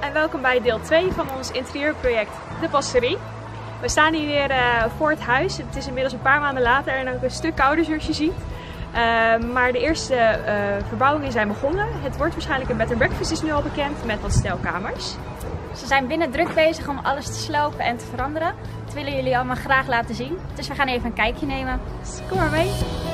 en welkom bij deel 2 van ons interieurproject De Pastorie. We staan hier weer voor het huis. Het is inmiddels een paar maanden later en ook een stuk kouder zoals je ziet. Maar de eerste verbouwingen zijn begonnen. Het wordt waarschijnlijk een bed and breakfast, is nu al bekend, met wat stelkamers. Ze zijn binnen druk bezig om alles te slopen en te veranderen. Dat willen jullie allemaal graag laten zien. Dus we gaan even een kijkje nemen. Dus kom maar mee.